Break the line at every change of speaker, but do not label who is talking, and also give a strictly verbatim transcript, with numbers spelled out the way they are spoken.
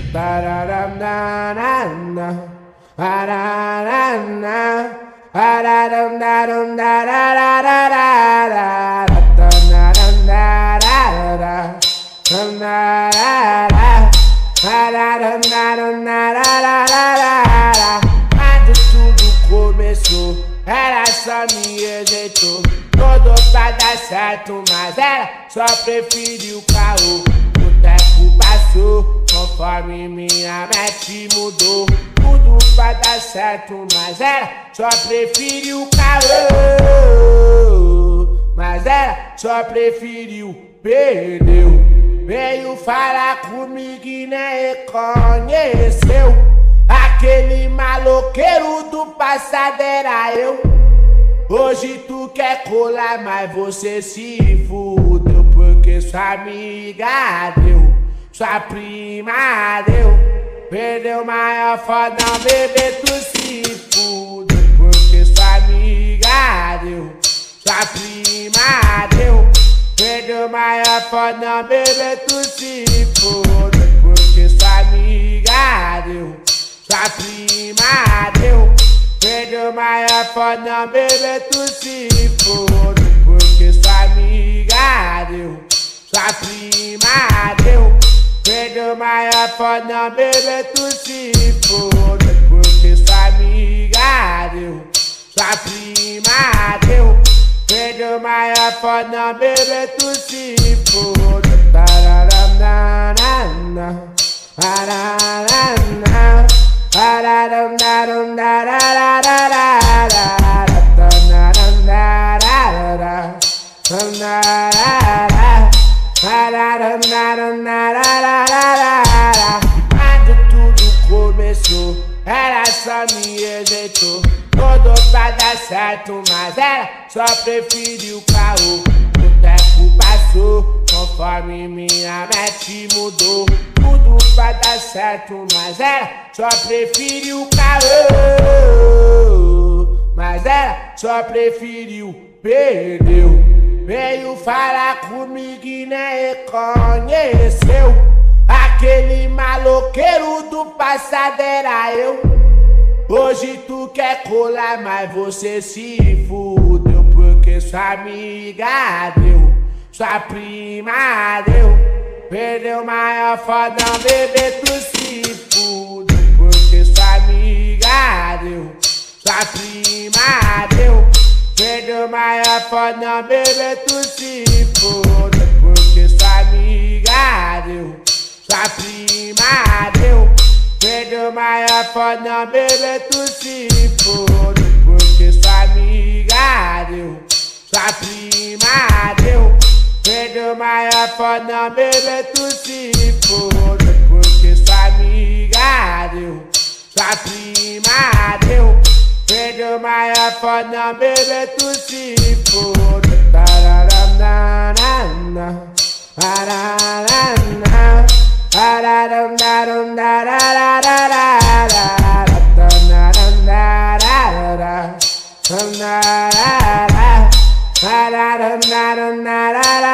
Quando tudo começou, ela só me rejeitou. Rodou pra dar certo, mas ela só preferiu o caô. O tempo passou, conforme minha mente mudou. Tudo pra dar certo, mas ela só preferiu o caô. Mas ela só preferiu, perdeu. Veio falar comigo e nem reconheceu. Aquele maloqueiro do passado era eu. Hoje tu quer colar, mas você se fudeu. Porque sua amiga deu, sua prima deu. Perdeu maior foda, bebê, tu se fudeu. Porque sua amiga deu, sua prima deu. Perdeu maior foda, bebê, tu se fudeu. Porque sua amiga deu, sua prima deu. Perdeu maior foda, bebê, tu se fudeu. Porque sua amiga deu, sua prima deu. Perdeu maior foda, bebê, tu se fudeu. Porque sua amiga deu, sua prima deu. Perdeu maior foda, bebê, tu se fudeu. Pararanana, pararanana, quando tudo começou, ela só me rejeitou. Rodou pra dar certo, mas ela só preferiu o caô. O tempo passou, conforme minha mente mudou. Tudo pra dar certo, mas ela só preferiu o caô. Mas ela só preferiu, perdeu. Veio falar comigo e nem reconheceu. Aquele maloqueiro do passado era eu. Hoje tu quer colar, mas você se fudeu. Porque sua amiga deu, sua prima deu. Perdeu maior foda, bebê, tu se fudeu. Porque sua amiga deu, sua prima deu. Perdeu maior foda, bebê, tu se fudeu. Porque sua amiga deu, sua prima deu. Perdeu maior foda, bebê, tu se fudeu. Porque sua amiga deu, sua prima deu. Perdeu maior foda, bebê, tu se fudeu. Porque sua amiga deu, sua prima deu. Perdeu maior foda, bebê, tu se fudeu. Pararanana, pararanana, pararanana,